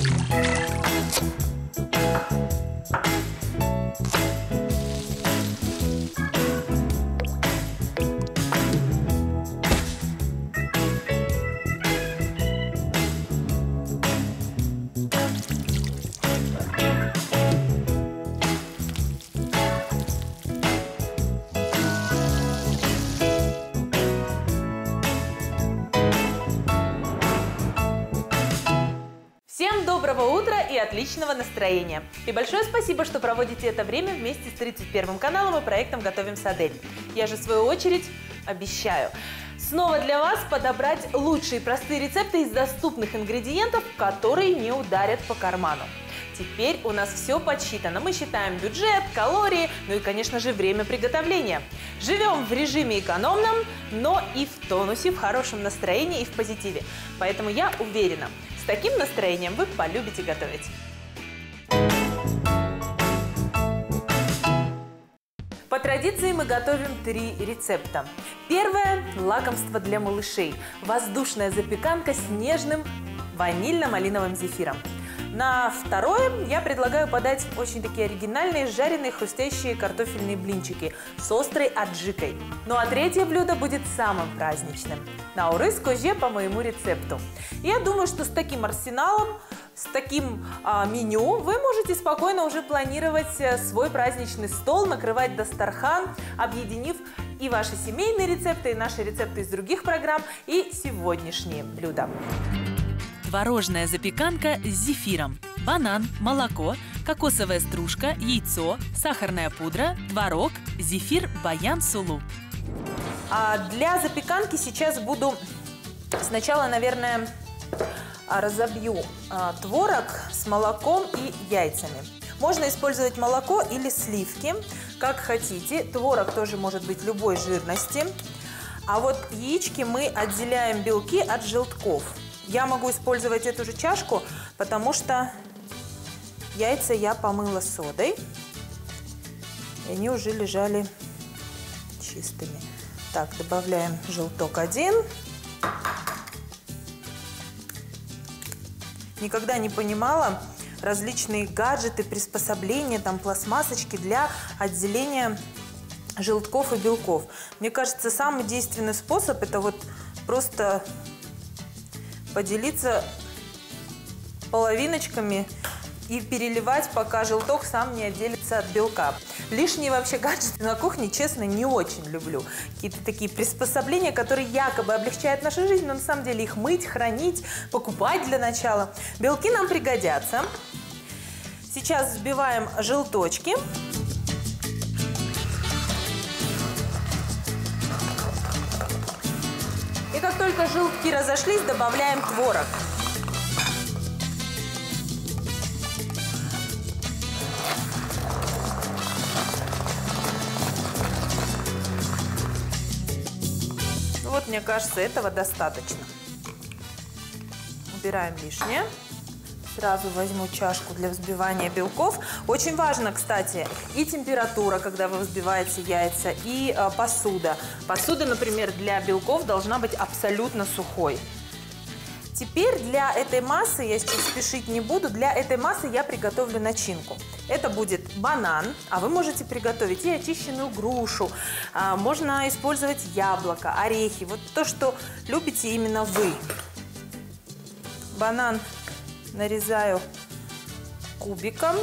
Всем доброго утра и отличного настроения! И большое спасибо, что проводите это время вместе с 31 каналом и проектом «Готовим с Адель». Я же, в свою очередь, обещаю снова для вас подобрать лучшие простые рецепты из доступных ингредиентов, которые не ударят по карману. Теперь у нас все подсчитано. Мы считаем бюджет, калории, ну и, конечно же, время приготовления. Живем в режиме экономном, но и в тонусе, в хорошем настроении и в позитиве. Поэтому я уверена, с таким настроением вы полюбите готовить. По традиции мы готовим 3 рецепта. Первое – лакомство для малышей. Воздушная запеканка с нежным ванильно-малиновым зефиром. На второе я предлагаю подать очень такие оригинальные жареные хрустящие картофельные блинчики с острой аджикой. Ну а третье блюдо будет самым праздничным – науры с коже по моему рецепту. Я думаю, что с таким арсеналом, с таким меню вы можете спокойно уже планировать свой праздничный стол, накрывать дастархан, объединив и ваши семейные рецепты, и наши рецепты из других программ, и сегодняшние блюда. Творожная запеканка с зефиром. Банан, молоко, кокосовая стружка, яйцо, сахарная пудра, творог, зефир Баян Сулу. Для запеканки сейчас буду сначала, наверное, разобью творог с молоком и яйцами. Можно использовать молоко или сливки, как хотите. Творог тоже может быть любой жирности. А вот яички мы отделяем белки от желтков. Я могу использовать эту же чашку, потому что яйца я помыла содой, и они уже лежали чистыми. Так, добавляем желток 1. Никогда не понимала различные гаджеты, приспособления, там пластмассочки для отделения желтков и белков. Мне кажется, самый действенный способ – это вот просто поделиться половиночками и переливать, пока желток сам не отделится от белка. Лишние вообще гаджеты на кухне, честно, не очень люблю. Какие-то такие приспособления, которые якобы облегчают нашу жизнь, но на самом деле их мыть, хранить, покупать для начала. Белки нам пригодятся. Сейчас взбиваем желточки. И как только желтки разошлись, добавляем творог. Вот, мне кажется, этого достаточно. Убираем лишнее. Сразу возьму чашку для взбивания белков. Очень важно, кстати, и температура, когда вы взбиваете яйца, и посуда. Посуда, например, для белков должна быть абсолютно сухой. Теперь для этой массы, я сейчас спешить не буду, для этой массы я приготовлю начинку. Это будет банан, а вы можете приготовить и очищенную грушу, можно использовать яблоко, орехи, вот то, что любите именно вы. Банан нарезаю кубиком.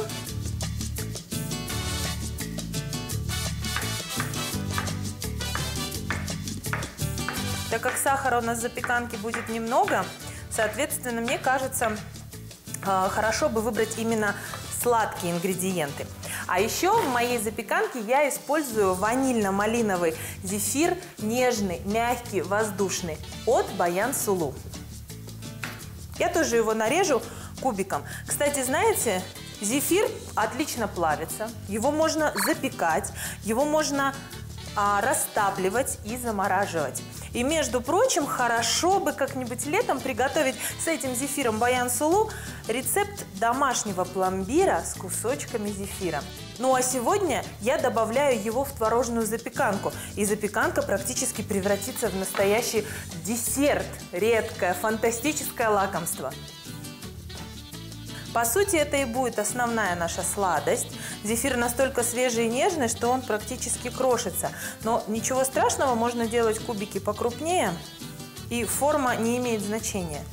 Так как сахара у нас в запеканке будет немного, соответственно, мне кажется, хорошо бы выбрать именно сладкие ингредиенты. А еще в моей запеканке я использую ванильно-малиновый зефир, нежный, мягкий, воздушный, от Баян Сулу. Я тоже его нарежу кубиком. Кстати, знаете, зефир отлично плавится, его можно запекать, его можно растапливать и замораживать. И, между прочим, хорошо бы как-нибудь летом приготовить с этим зефиром Баян Сулу рецепт домашнего пломбира с кусочками зефира. Ну а сегодня я добавляю его в творожную запеканку. И запеканка практически превратится в настоящий десерт. Редкое, фантастическое лакомство. По сути, это и будет основная наша сладость. Зефир настолько свежий и нежный, что он практически крошится. Но ничего страшного, можно делать кубики покрупнее, и форма не имеет значения.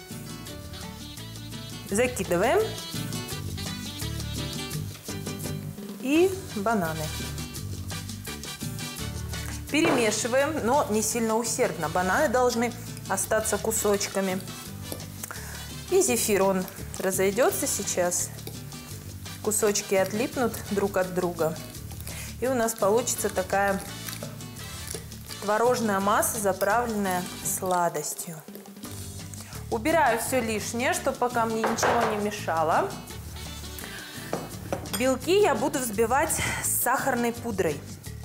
Закидываем. И бананы. Перемешиваем, но не сильно усердно. Бананы должны остаться кусочками. И зефир, он разойдется сейчас. Кусочки отлипнут друг от друга. И у нас получится такая творожная масса, заправленная сладостью. Убираю все лишнее, чтобы пока мне ничего не мешало. Белки я буду взбивать с сахарной пудрой.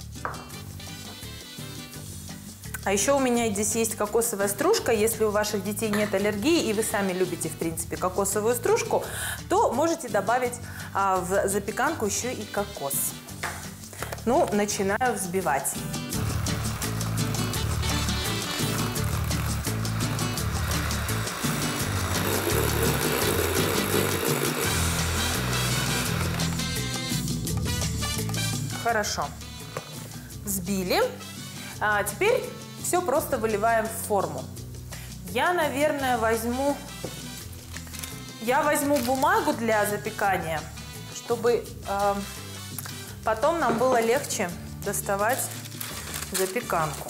А еще у меня здесь есть кокосовая стружка. Если у ваших детей нет аллергии и вы сами любите, в принципе, кокосовую стружку, то можете добавить в запеканку еще и кокос. Ну, начинаю взбивать. Хорошо. Взбили. Теперь все просто выливаем в форму. Я, наверное, возьму бумагу для запекания, чтобы потом нам было легче доставать запеканку.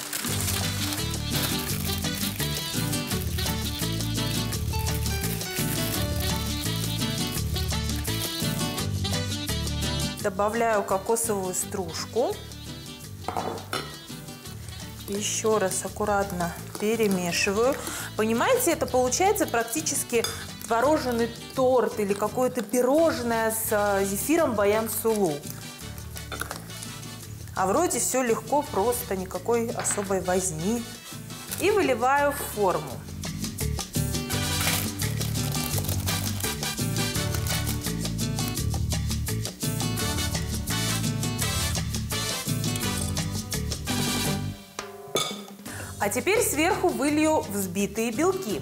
Добавляю кокосовую стружку. Еще раз аккуратно перемешиваю. Понимаете, это получается практически творожный торт или какое-то пирожное с зефиром Баян-Сулу. А вроде все легко, просто, никакой особой возни. И выливаю в форму. А теперь сверху вылью взбитые белки.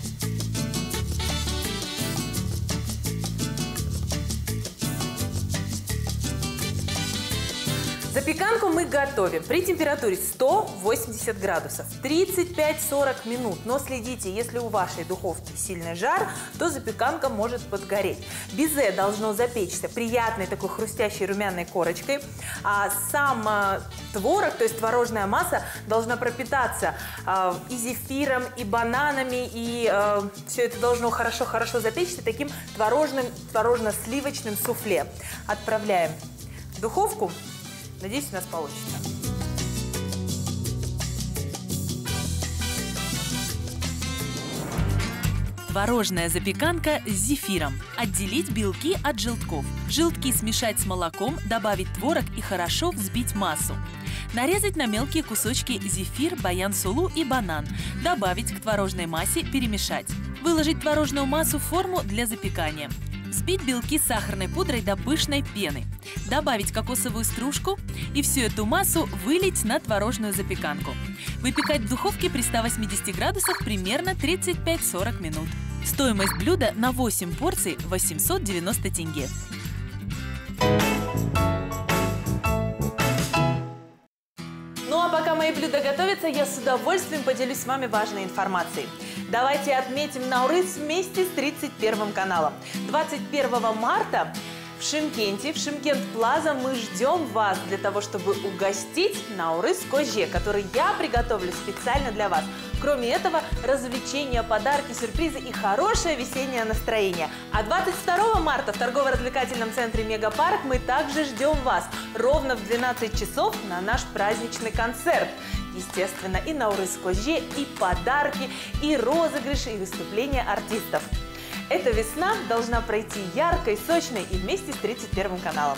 Запеканку мы готовим при температуре 180 градусов 35-40 минут. Но следите, если у вашей духовки сильный жар, то запеканка может подгореть. Безе должно запечься приятной такой хрустящей румяной корочкой. А сам творог, то есть творожная масса, должна пропитаться и зефиром, и бананами, и все это должно хорошо-хорошо запечься таким творожно-сливочным суфле. Отправляем в духовку. Надеюсь, у нас получится. Творожная запеканка с зефиром. Отделить белки от желтков. Желтки смешать с молоком, добавить творог и хорошо взбить массу. Нарезать на мелкие кусочки зефир, Баян-Сулу и банан. Добавить к творожной массе, перемешать. Выложить творожную массу в форму для запекания. Взбить белки с сахарной пудрой до пышной пены. Добавить кокосовую стружку и всю эту массу вылить на творожную запеканку. Выпекать в духовке при 180 градусах примерно 35-40 минут. Стоимость блюда на 8 порций 890 тенге. Ну а пока мои блюда готовятся, я с удовольствием поделюсь с вами важной информацией. Давайте отметим Наурыз вместе с 31 каналом. 21 марта в Шымкенте, в Шымкент Плаза, мы ждем вас для того, чтобы угостить Наурыз Коже, который я приготовлю специально для вас. Кроме этого, развлечения, подарки, сюрпризы и хорошее весеннее настроение. А 22 марта в торгово-развлекательном центре Мегапарк мы также ждем вас ровно в 12 часов на наш праздничный концерт. Естественно, и Наурыз Коже, и подарки, и розыгрыши, и выступления артистов. Эта весна должна пройти яркой, сочной и вместе с 31 каналом.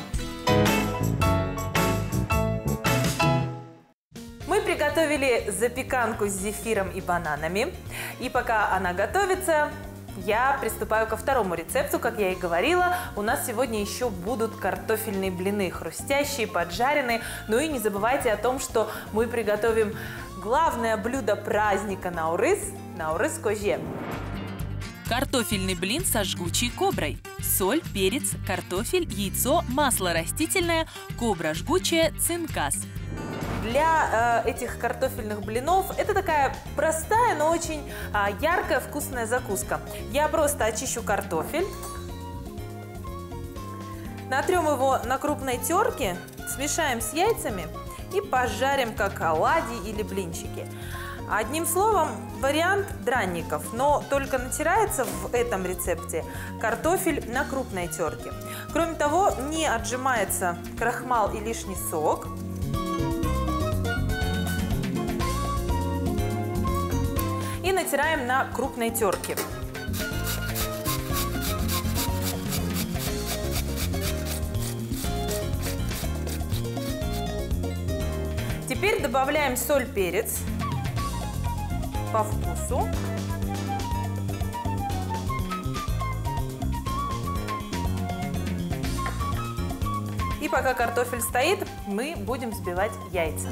Мы приготовили запеканку с зефиром и бананами. И пока она готовится, я приступаю ко второму рецепту. Как я и говорила, у нас сегодня еще будут картофельные блины, хрустящие, поджаренные. Ну и не забывайте о том, что мы приготовим главное блюдо праздника Наурыз – Наурыз Коже. Картофельный блин со жгучей коброй. Соль, перец, картофель, яйцо, масло растительное, кобра жгучая, цинкас. Для этих картофельных блинов это такая простая, но очень яркая, вкусная закуска. Я просто очищу картофель, натрем его на крупной терке, смешаем с яйцами и пожарим как оладьи или блинчики. Одним словом, вариант дранников, но только натирается в этом рецепте картофель на крупной терке. Кроме того, не отжимается крахмал и лишний сок. И натираем на крупной терке. Теперь добавляем соль, перец по вкусу. И пока картофель стоит, мы будем взбивать яйца.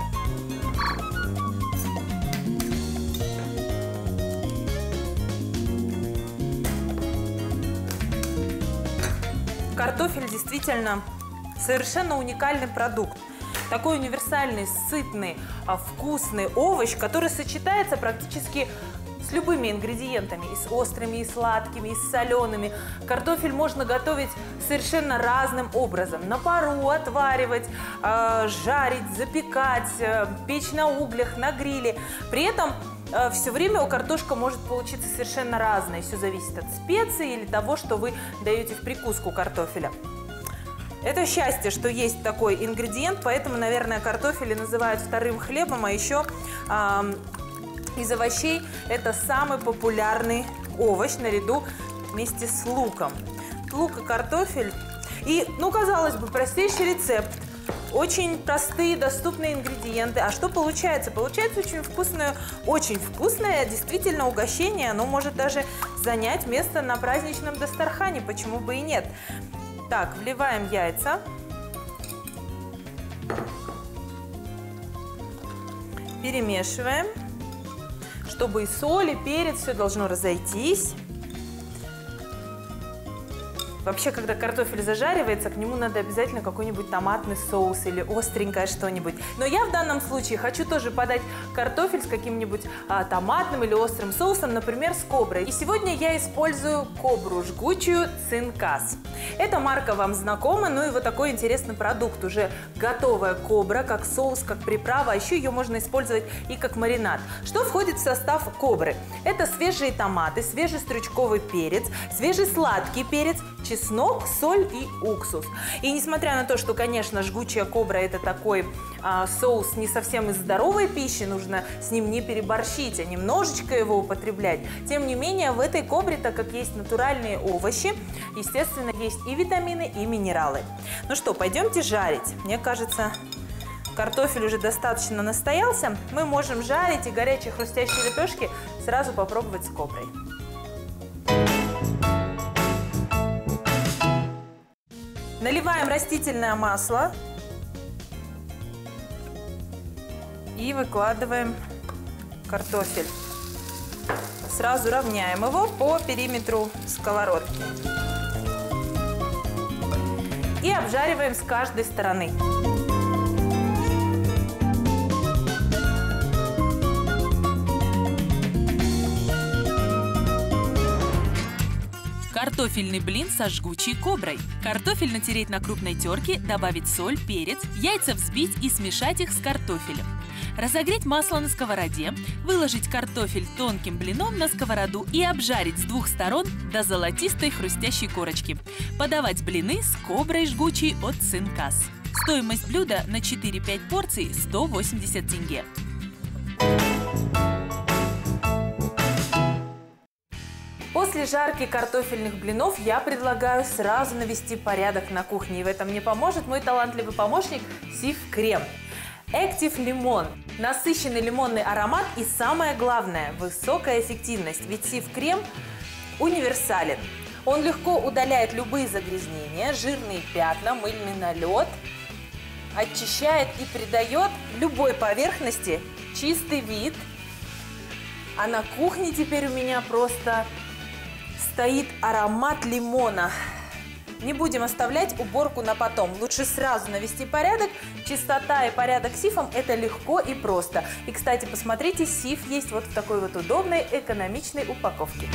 Картофель действительно совершенно уникальный продукт. Такой универсальный, сытный, вкусный овощ, который сочетается практически с любыми ингредиентами. И с острыми, и сладкими, и с солеными. Картофель можно готовить совершенно разным образом. На пару отваривать, жарить, запекать, печь на углях, на гриле. При этом все время картошка может получиться совершенно разной. Все зависит от специй или того, что вы даете в прикуску картофеля. Это счастье, что есть такой ингредиент, поэтому, наверное, картофель называют вторым хлебом, а еще из овощей это самый популярный овощ наряду вместе с луком. Лук и картофель. И, казалось бы, простейший рецепт. Очень простые, доступные ингредиенты. А что получается? Получается очень вкусное действительно угощение. Оно может даже занять место на праздничном дастархане. Почему бы и нет? Так, вливаем яйца. Перемешиваем, чтобы и соль, и перец, все должно разойтись. Вообще, когда картофель зажаривается, к нему надо обязательно какой-нибудь томатный соус или остренькое что-нибудь. Но я в данном случае хочу тоже подать картофель с каким-нибудь томатным или острым соусом, например, с коброй. И сегодня я использую кобру жгучую цинкас. Эта марка вам знакома, и вот такой интересный продукт. Уже готовая кобра, как соус, как приправа, а еще ее можно использовать и как маринад. Что входит в состав кобры? Это свежие томаты, свежий стручковый перец, свежий сладкий перец, чеснок, соль и уксус. И несмотря на то, что, конечно, жгучая кобра это такой соус не совсем из здоровой пищи, нужно с ним не переборщить, а немножечко его употреблять. Тем не менее, в этой кобре, так как есть натуральные овощи, естественно, есть и витамины, и минералы. Ну что, пойдемте жарить. Мне кажется, картофель уже достаточно настоялся. Мы можем жарить и горячие хрустящие лепешки сразу попробовать с коброй. Наливаем растительное масло и выкладываем картофель. Сразу равняем его по периметру сковородки. И обжариваем с каждой стороны. Картофельный блин со жгучей коброй. Картофель натереть на крупной терке, добавить соль, перец, яйца взбить и смешать их с картофелем. Разогреть масло на сковороде, выложить картофель тонким блином на сковороду и обжарить с двух сторон до золотистой хрустящей корочки. Подавать блины с коброй жгучей от цинкас. Стоимость блюда на 4-5 порций 180 тенге. После жарки картофельных блинов я предлагаю сразу навести порядок на кухне. И в этом мне поможет мой талантливый помощник Сиф Крем. Active Lemon. Насыщенный лимонный аромат и самое главное – высокая эффективность. Ведь Сиф Крем универсален. Он легко удаляет любые загрязнения, жирные пятна, мыльный налет, очищает и придает любой поверхности чистый вид. А на кухне теперь у меня просто стоит аромат лимона. Не будем оставлять уборку на потом. Лучше сразу навести порядок. Чистота и порядок с сифом – это легко и просто. И, кстати, посмотрите, сиф есть вот в такой вот удобной, экономичной упаковке.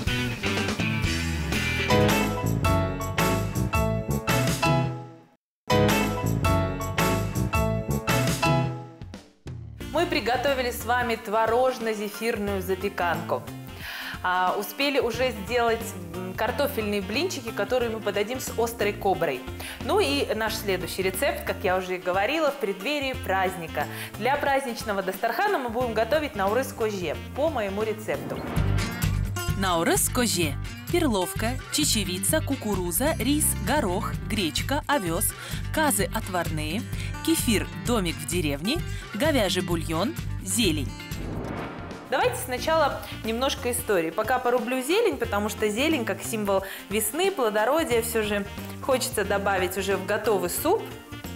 Мы приготовили с вами творожно-зефирную запеканку. Успели уже сделать картофельные блинчики, которые мы подадим с острой коброй. Ну и наш следующий рецепт, как я уже и говорила, в преддверии праздника. Для праздничного дастархана мы будем готовить наурыз коже по моему рецепту. Наурыз коже. Перловка, чечевица, кукуруза, рис, горох, гречка, овес, казы отварные, кефир «Домик в деревне», говяжий бульон, зелень. Давайте сначала немножко истории. Пока порублю зелень, потому что зелень, как символ весны, плодородия, все же хочется добавить уже в готовый суп.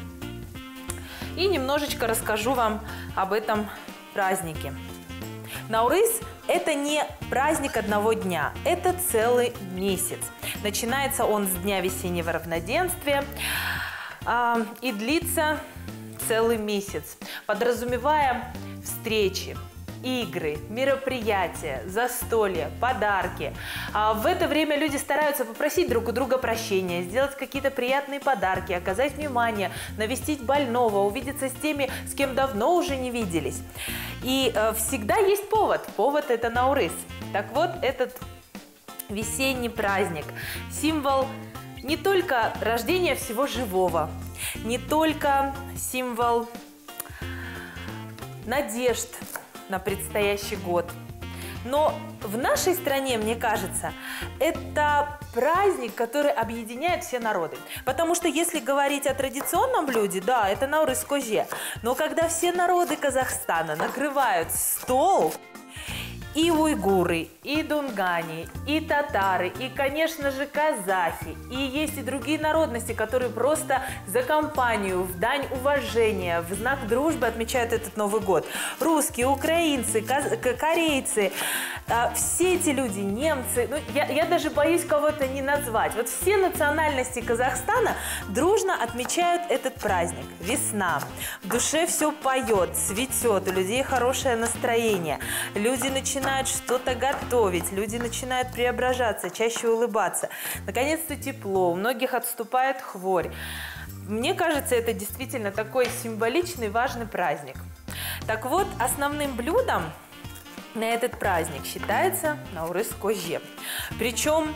И немножечко расскажу вам об этом празднике. Наурыз – это не праздник одного дня, это целый месяц. Начинается он с Дня весеннего равноденствия и длится целый месяц, подразумевая встречи, игры, мероприятия, застолья, подарки. В это время люди стараются попросить друг у друга прощения, сделать какие-то приятные подарки, оказать внимание, навестить больного, увидеться с теми, с кем давно уже не виделись. И всегда есть повод. Повод – это наурыз. Так вот, этот весенний праздник – символ не только рождения всего живого, не только символ надежд на предстоящий год. Но в нашей стране, мне кажется, это праздник, который объединяет все народы. Потому что если говорить о традиционном блюде, да, это наурыз коже. Но когда все народы Казахстана накрывают стол, и уйгуры, и дунгане, и татары, и, конечно же, казахи. И есть и другие народности, которые просто за компанию, в дань уважения, в знак дружбы отмечают этот Новый год. Русские, украинцы, корейцы, все эти люди, немцы. Ну, я даже боюсь кого-то не назвать. Вот все национальности Казахстана дружно отмечают этот праздник. Весна. В душе все поет, цветет, у людей хорошее настроение. Люди начинают что-то готовить, люди начинают преображаться, чаще улыбаться. Наконец-то тепло, у многих отступает хворь. Мне кажется, это действительно такой символичный, важный праздник. Так вот, основным блюдом на этот праздник считается наурыз коже. Причем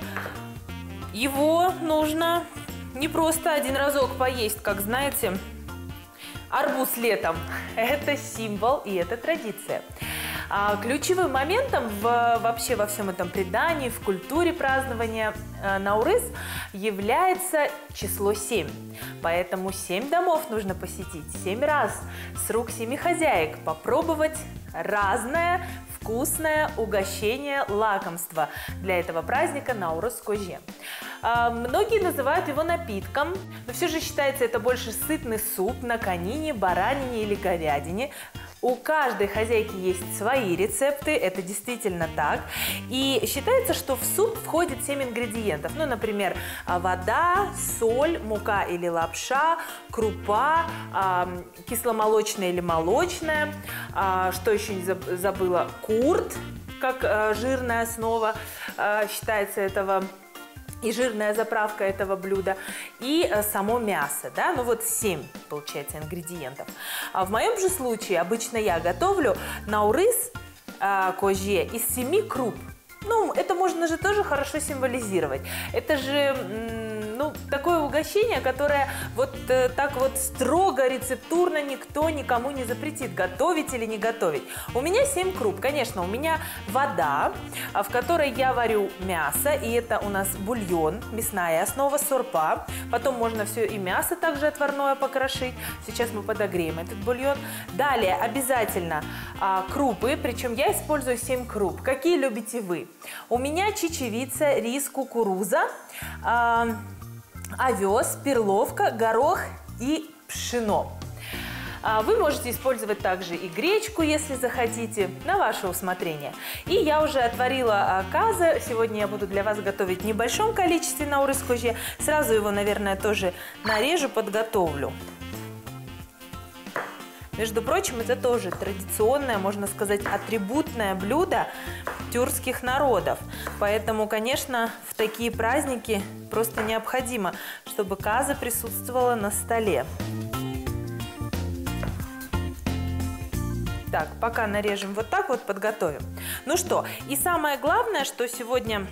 его нужно не просто один разок поесть, как знаете, арбуз летом. Это символ и это традиция. Ключевым моментом вообще во всем этом предании, в культуре празднования наурыз является число 7. Поэтому 7 домов нужно посетить 7 раз, с рук 7 хозяек попробовать разное вкусное угощение, лакомство для этого праздника наурыз коже. Многие называют его напитком, но все же считается это больше сытный суп на конине, баранине или говядине. У каждой хозяйки есть свои рецепты, это действительно так. И считается, что в суп входит 7 ингредиентов. Ну, например, вода, соль, мука или лапша, крупа, кисломолочная или молочная. Что еще не забыла? Курт, как жирная основа считается этого. И жирная заправка этого блюда, и само мясо, да, ну вот 7, получается, ингредиентов. А в моем же случае обычно я готовлю наурыз коже из 7 круп. Ну, это можно же тоже хорошо символизировать. Это же, ну, такое угощение, которое вот так вот строго, рецептурно никто никому не запретит, готовить или не готовить. У меня 7 круп. Конечно, у меня вода, в которой я варю мясо, и это у нас бульон, мясная основа, сорпа. Потом можно все и мясо также отварное покрошить. Сейчас мы подогреем этот бульон. Далее обязательно крупы, причем я использую 7 круп. Какие любите вы? У меня чечевица, рис, кукуруза, овес, перловка, горох и пшено. Вы можете использовать также и гречку, если захотите, на ваше усмотрение. И я уже отварила каза. Сегодня я буду для вас готовить в небольшом количестве наурыз көже. Сразу его, наверное, тоже нарежу, подготовлю. Между прочим, это тоже традиционное, можно сказать, атрибутное блюдо тюркских народов. Поэтому, конечно, в такие праздники просто необходимо, чтобы каза присутствовала на столе. Так, пока нарежем вот так вот, подготовим. Ну что, и самое главное, что сегодня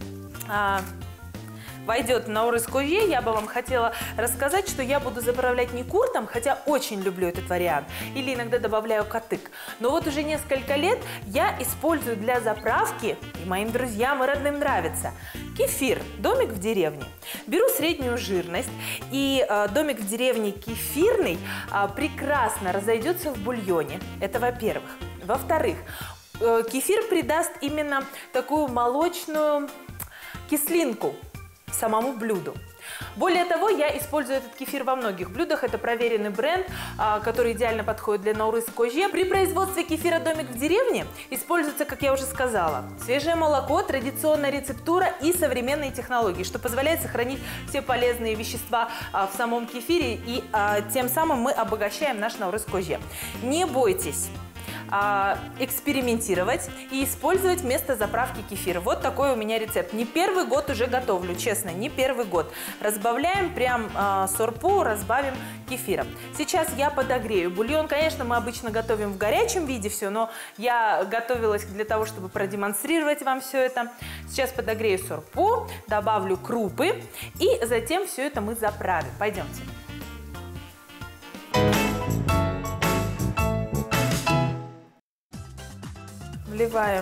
войдет в наурыз көже, я бы вам хотела рассказать, что я буду заправлять не куртом, хотя очень люблю этот вариант, или иногда добавляю катык. Но вот уже несколько лет я использую для заправки, и моим друзьям и родным нравится, кефир, домик в деревне. Беру среднюю жирность, и домик в деревне кефирный прекрасно разойдется в бульоне. Это во-первых. Во-вторых, кефир придаст именно такую молочную кислинку самому блюду. Более того, я использую этот кефир во многих блюдах. Это проверенный бренд, который идеально подходит для наурыз көже. При производстве кефира «Домик в деревне» используется, как я уже сказала, свежее молоко, традиционная рецептура и современные технологии, что позволяет сохранить все полезные вещества в самом кефире, и тем самым мы обогащаем наш наурыз көже. Не бойтесь экспериментировать и использовать вместо заправки кефир. Вот такой у меня рецепт. Не первый год уже готовлю, честно, не первый год. Разбавляем прям сорпу, разбавим кефиром. Сейчас я подогрею бульон. Конечно, мы обычно готовим в горячем виде все, но я готовилась для того, чтобы продемонстрировать вам все это. Сейчас подогрею сорпу, добавлю крупы и затем все это мы заправим. Пойдемте. Вливаем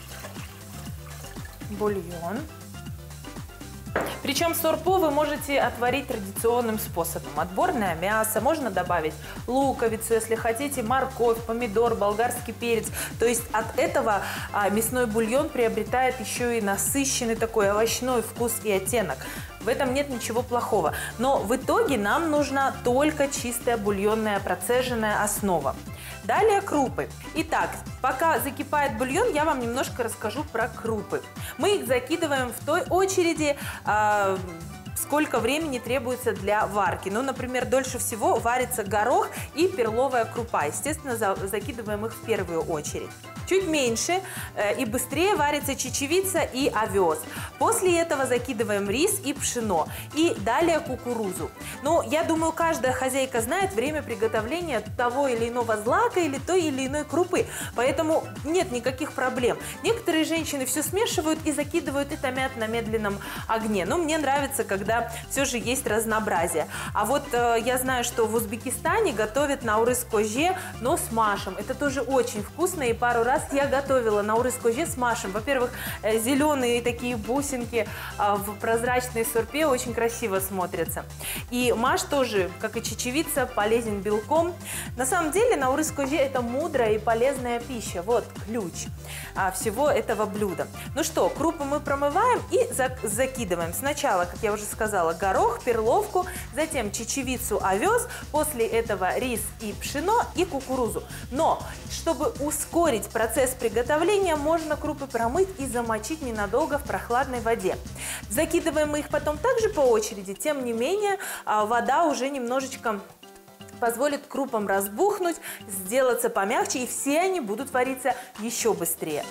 бульон. Причем сорпу вы можете отварить традиционным способом. Отборное мясо, можно добавить луковицу, если хотите, морковь, помидор, болгарский перец. То есть от этого мясной бульон приобретает еще и насыщенный такой овощной вкус и оттенок. В этом нет ничего плохого. Но в итоге нам нужна только чистая бульонная процеженная основа. Далее крупы. Итак, пока закипает бульон, я вам немножко расскажу про крупы. Мы их закидываем в той очереди, сколько времени требуется для варки. Ну, например, дольше всего варится горох и перловая крупа. Естественно, закидываем их в первую очередь. Чуть меньше и быстрее варится чечевица и овес. После этого закидываем рис и пшено. И далее кукурузу. Ну, я думаю, каждая хозяйка знает время приготовления того или иного злака или той или иной крупы. Поэтому нет никаких проблем. Некоторые женщины все смешивают и закидывают и томят на медленном огне. Но мне нравится, когда все же есть разнообразие. А вот я знаю, что в Узбекистане готовят наурыз көже, но с машем. Это тоже очень вкусно, и пару раз я готовила наурыз көже с машем. Во-первых, зеленые такие бусинки в прозрачной сорпе очень красиво смотрятся. И маш тоже, как и чечевица, полезен белком. На самом деле наурыз көже — это мудрая и полезная пища. Вот ключ всего этого блюда. Ну что, крупы мы промываем и закидываем. Сначала, как я уже сказала, горох, перловку, затем чечевицу, овес, после этого рис и пшено и кукурузу. Но, чтобы ускорить процесс приготовления, можно крупы промыть и замочить ненадолго в прохладной воде. Закидываем мы их потом также по очереди, тем не менее вода уже немножечко позволит крупам разбухнуть, сделаться помягче, и все они будут вариться еще быстрее.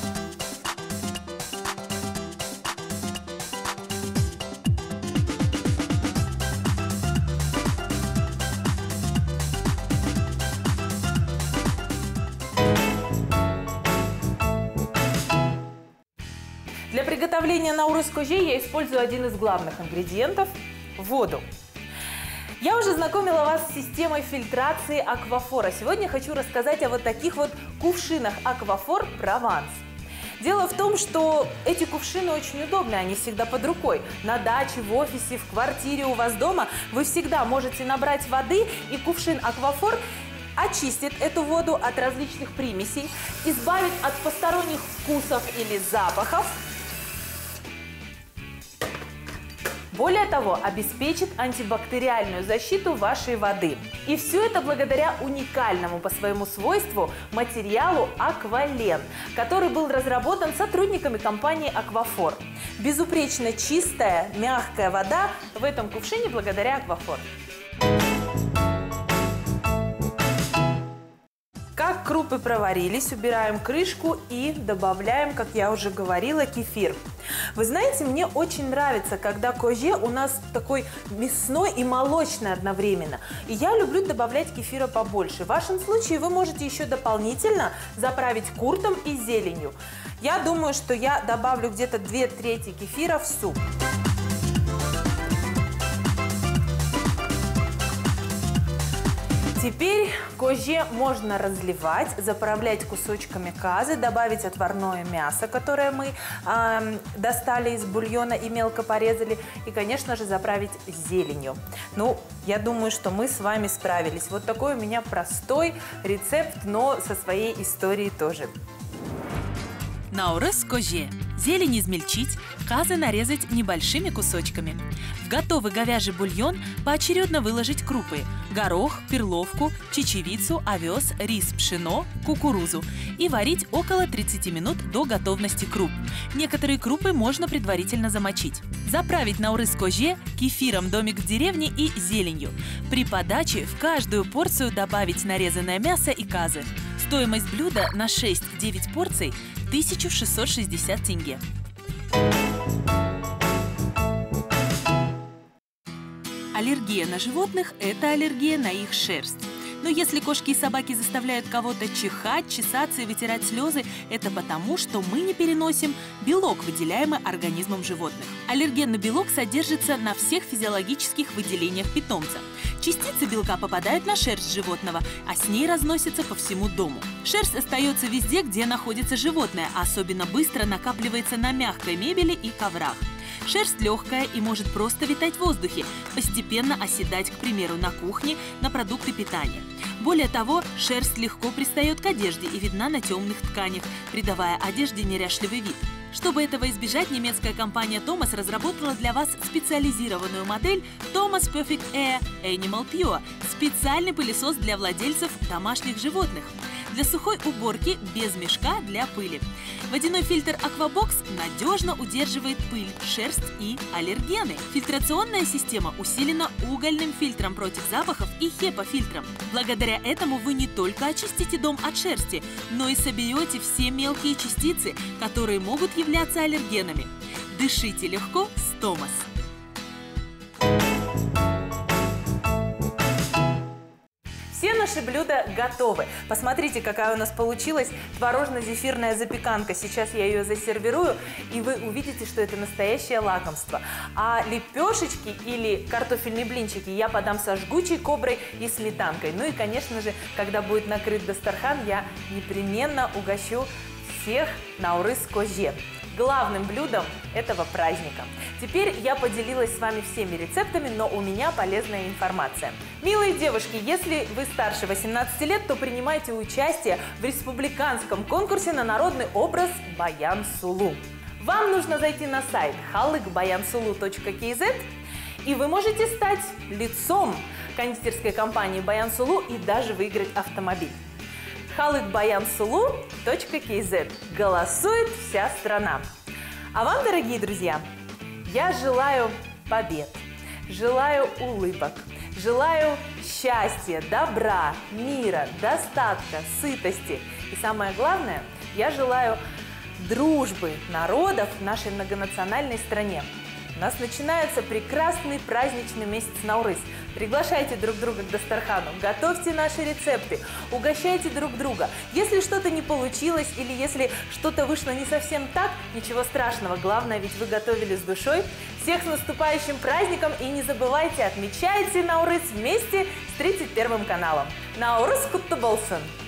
Для приготовления наурыз көже я использую один из главных ингредиентов – воду. Я уже знакомила вас с системой фильтрации аквафора. Сегодня хочу рассказать о вот таких вот кувшинах аквафор Прованс. Дело в том, что эти кувшины очень удобны, они всегда под рукой. На даче, в офисе, в квартире у вас дома вы всегда можете набрать воды, и кувшин аквафор очистит эту воду от различных примесей, избавит от посторонних вкусов или запахов. Более того, обеспечит антибактериальную защиту вашей воды. И все это благодаря уникальному по своему свойству материалу аквален, который был разработан сотрудниками компании Аквафор. Безупречно чистая, мягкая вода в этом кувшине благодаря Аквафор. Как крупы проварились, убираем крышку и добавляем, как я уже говорила, кефир. Вы знаете, мне очень нравится, когда коже у нас такой мясной и молочный одновременно. И я люблю добавлять кефира побольше. В вашем случае вы можете еще дополнительно заправить куртом и зеленью. Я думаю, что я добавлю где-то 2/3 кефира в суп. Теперь коже можно разливать, заправлять кусочками казы, добавить отварное мясо, которое мы достали из бульона и мелко порезали, и, конечно же, заправить зеленью. Ну, я думаю, что мы с вами справились. Вот такой у меня простой рецепт, но со своей историей тоже. Наурыз коже. Зелень измельчить, казы нарезать небольшими кусочками. В готовый говяжий бульон поочередно выложить крупы – горох, перловку, чечевицу, овес, рис, пшено, кукурузу и варить около 30 минут до готовности круп. Некоторые крупы можно предварительно замочить. Заправить наурыз коже кефиром «Домик в деревне» и зеленью. При подаче в каждую порцию добавить нарезанное мясо и казы. Стоимость блюда на 6-9 порций – 1660 тенге. Аллергия на животных – это аллергия на их шерсть. Но если кошки и собаки заставляют кого-то чихать, чесаться и вытирать слезы, это потому, что мы не переносим белок, выделяемый организмом животных. Аллергенный белок содержится на всех физиологических выделениях питомца. Частицы белка попадают на шерсть животного, а с ней разносятся по всему дому. Шерсть остается везде, где находится животное, а особенно быстро накапливается на мягкой мебели и коврах. Шерсть легкая и может просто витать в воздухе, постепенно оседать, к примеру, на кухне, на продукты питания. Более того, шерсть легко пристает к одежде и видна на темных тканях, придавая одежде неряшливый вид. Чтобы этого избежать, немецкая компания Thomas разработала для вас специализированную модель Thomas Perfect Air Animal Pure – специальный пылесос для владельцев домашних животных. Для сухой уборки без мешка для пыли. Водяной фильтр Aquabox надежно удерживает пыль, шерсть и аллергены. Фильтрационная система усилена угольным фильтром против запахов и HEPA-фильтром. Благодаря этому вы не только очистите дом от шерсти, но и соберете все мелкие частицы, которые могут являться аллергенами. Дышите легко с Thomas. Все наши блюда готовы. Посмотрите, какая у нас получилась творожно-зефирная запеканка. Сейчас я ее засервирую, и вы увидите, что это настоящее лакомство. А лепешечки или картофельные блинчики я подам со жгучей коброй и сметанкой. Ну и, конечно же, когда будет накрыт дастархан, я непременно угощу всех наурыз коже, главным блюдом этого праздника. Теперь я поделилась с вами всеми рецептами, но у меня полезная информация. Милые девушки, если вы старше 18 лет, то принимайте участие в республиканском конкурсе на народный образ Баян Сулу. Вам нужно зайти на сайт halыкbayansulu.kz, и вы можете стать лицом кондитерской компании Баян Сулу и даже выиграть автомобиль. halыкbayansulu.kz. Голосует вся страна. А вам, дорогие друзья, я желаю побед, желаю улыбок, желаю счастья, добра, мира, достатка, сытости. И самое главное, я желаю дружбы народов в нашей многонациональной стране. У нас начинается прекрасный праздничный месяц Наурыз. Приглашайте друг друга к дастархану, готовьте наши рецепты, угощайте друг друга. Если что-то не получилось или если что-то вышло не совсем так, ничего страшного. Главное, ведь вы готовили с душой. Всех с наступающим праздником и не забывайте, отмечайте Наурыз вместе с 31 каналом. Наурыз кутты болсын!